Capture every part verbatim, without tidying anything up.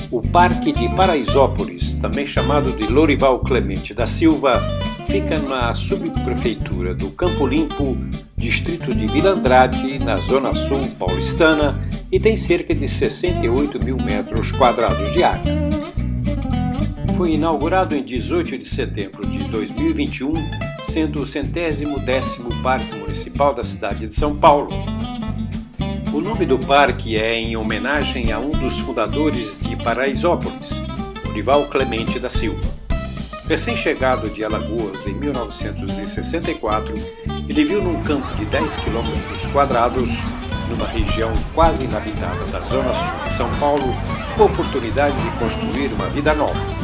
O Parque de Paraisópolis, também chamado de Lorival Clemente da Silva, fica na subprefeitura do Campo Limpo, distrito de Vila Andrade, na zona sul paulistana, e tem cerca de sessenta e oito mil metros quadrados de área. Foi inaugurado em dezoito de setembro de dois mil e vinte e um, sendo o centésimo décimo Parque Municipal da cidade de São Paulo. O nome do parque é em homenagem a um dos fundadores de Paraisópolis, Lorival Clemente da Silva. Recém-chegado de Alagoas em mil novecentos e sessenta e quatro, ele viu num campo de dez quilômetros quadrados, numa região quase inabitada da zona sul de São Paulo, a oportunidade de construir uma vida nova.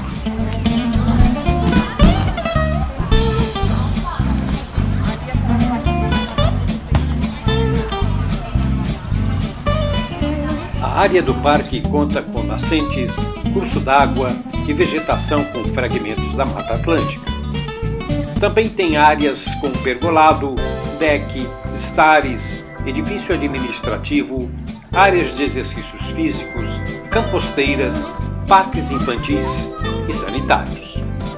A área do parque conta com nascentes, curso d'água e vegetação com fragmentos da Mata Atlântica. Também tem áreas com pergolado, deck, estares, edifício administrativo, áreas de exercícios físicos, composteiras, parques infantis e sanitários.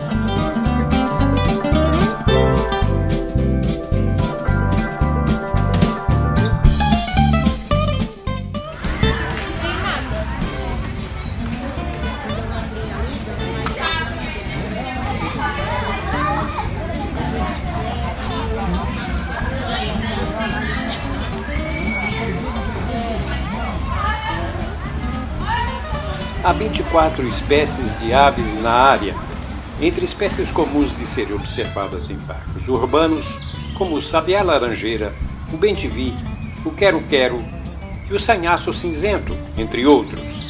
Há vinte e quatro espécies de aves na área, entre espécies comuns de serem observadas em parques urbanos, como o sabiá laranjeira, o bem-te-vi, o quero-quero e o sanhaço cinzento, entre outros.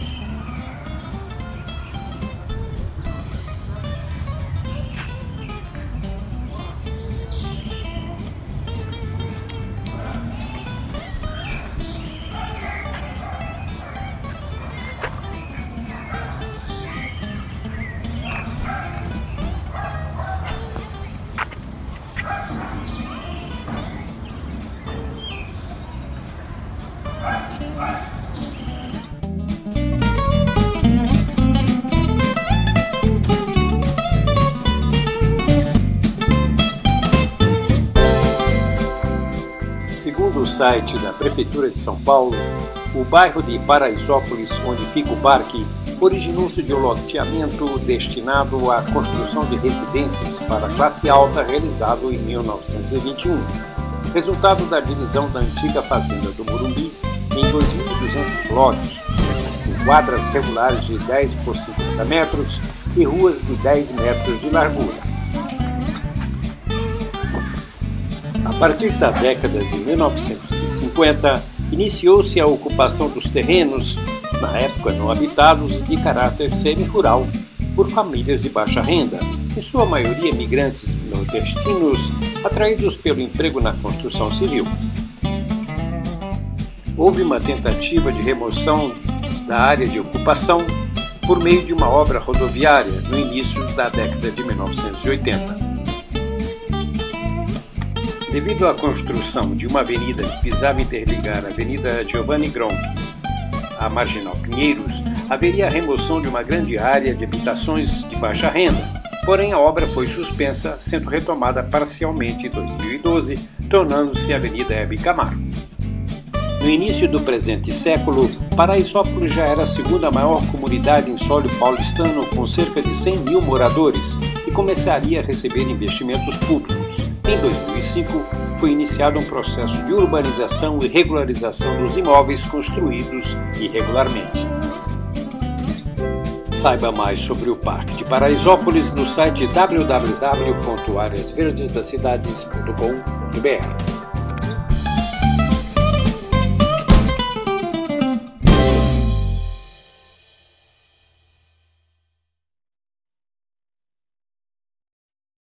Segundo o site da Prefeitura de São Paulo, o bairro de Paraisópolis, onde fica o parque, originou-se de um loteamento destinado à construção de residências para a classe alta realizado em mil novecentos e vinte e um, resultado da divisão da antiga fazenda do Morumbi em dois mil e duzentos lotes, com quadras regulares de dez por cinquenta metros e ruas de dez metros de largura. A partir da década de mil novecentos e cinquenta, iniciou-se a ocupação dos terrenos, na época não habitados, de caráter semi-rural, por famílias de baixa renda, em sua maioria migrantes nordestinos, atraídos pelo emprego na construção civil. Houve uma tentativa de remoção da área de ocupação por meio de uma obra rodoviária no início da década de mil novecentos e oitenta. Devido à construção de uma avenida que visava interligar a Avenida Giovanni Gronchi à Marginal Pinheiros, haveria a remoção de uma grande área de habitações de baixa renda. Porém, a obra foi suspensa, sendo retomada parcialmente em dois mil e doze, tornando-se a Avenida Hebe Camargo. No início do presente século, Paraisópolis já era a segunda maior comunidade em solo paulistano, com cerca de cem mil moradores, e começaria a receber investimentos públicos. Em dois mil e cinco, foi iniciado um processo de urbanização e regularização dos imóveis construídos irregularmente. Saiba mais sobre o Parque de Paraisópolis no site w w w ponto áreas verdes das cidades ponto com ponto b r.